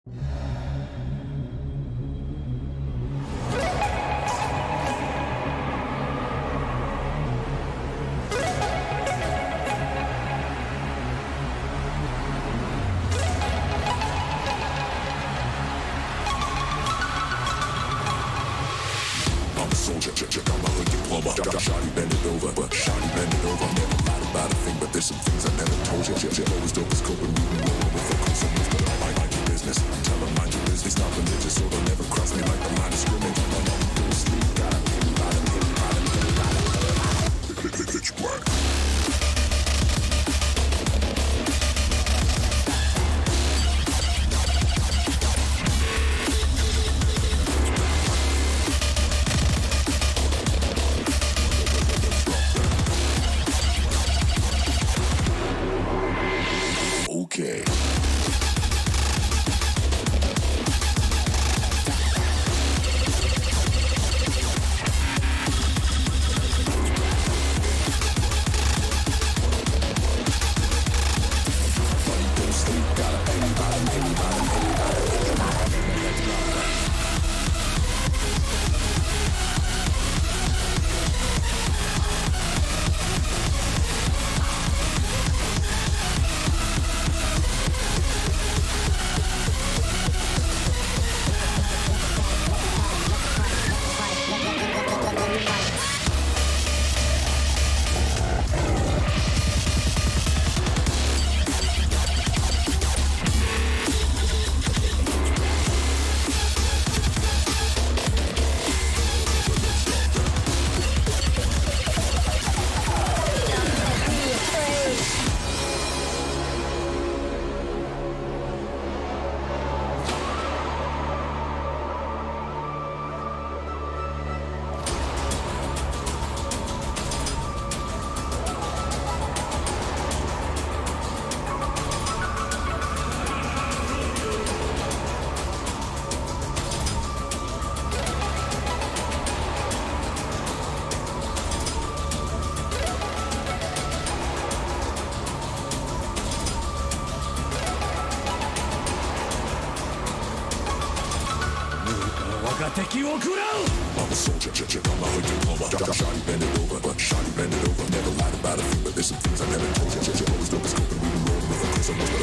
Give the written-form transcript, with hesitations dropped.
Shawty bend it over, but shawty bend it over. Never lied about a thing, but there's some things I never told you. Always dope as coke and we've been rolling with a close and but I mind your business. Tell them mind your business, not religious, so they'll never cross me like the line of scrimmage. Go to sleep, gotta hit bottom, hit bottom, hit bottom. Pitch black. Okay. I'm a soldier, I'm a hood diploma. Shawty bend it over, but shawty bend it over. Never lied about a thing, but there's some things I never told you. Always dope as coke and we've been rolling with a close and